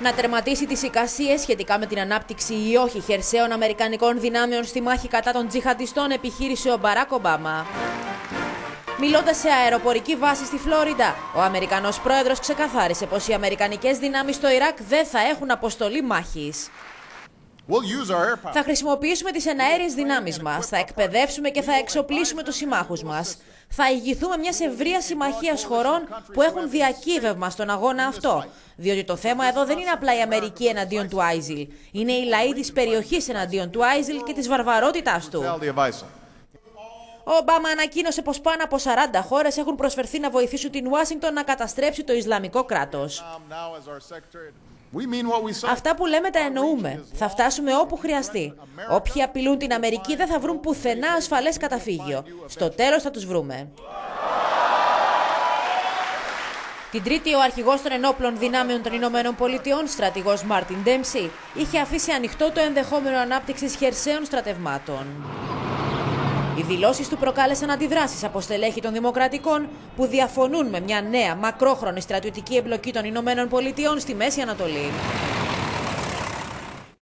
Να τερματίσει τις εικασίες σχετικά με την ανάπτυξη ή όχι χερσαίων αμερικανικών δυνάμεων στη μάχη κατά των τζιχαντιστών επιχείρησε ο Μπαράκ Ομπάμα. Μιλώντας σε αεροπορική βάση στη Φλόριντα, ο Αμερικανός πρόεδρος ξεκαθάρισε πως οι αμερικανικές δυνάμεις στο Ιράκ δεν θα έχουν αποστολή μάχης. Θα χρησιμοποιήσουμε τις εναέριες δυνάμεις μας, θα εκπαιδεύσουμε και θα εξοπλίσουμε τους συμμάχους μας. Θα ηγηθούμε μιας ευρείας συμμαχίας χωρών που έχουν διακύβευμα στον αγώνα αυτό. Διότι το θέμα εδώ δεν είναι απλά η Αμερική εναντίον του ISIL. Είναι οι λαοί της περιοχής εναντίον του ISIL και της βαρβαρότητάς του. Ο Ομπάμα ανακοίνωσε πως πάνω από 40 χώρες έχουν προσφερθεί να βοηθήσουν την Ουάσιγκτον να καταστρέψει το Ισλαμικό κράτος. Αυτά που λέμε τα εννοούμε. Θα φτάσουμε όπου χρειαστεί. Όποιοι απειλούν την Αμερική δεν θα βρουν πουθενά ασφαλές καταφύγιο. Στο τέλος θα τους βρούμε. Την Τρίτη, ο αρχηγός των ενόπλων δυνάμεων των Ηνωμένων Πολιτειών, στρατηγός Μάρτιν Ντέμψι, είχε αφήσει ανοιχτό το ενδεχόμενο ανάπτυξης χερσαίων στρατευμάτων. Οι δηλώσεις του προκάλεσαν αντιδράσεις από στελέχη των Δημοκρατικών που διαφωνούν με μια νέα μακρόχρονη στρατιωτική εμπλοκή των Ηνωμένων Πολιτειών στη Μέση Ανατολή.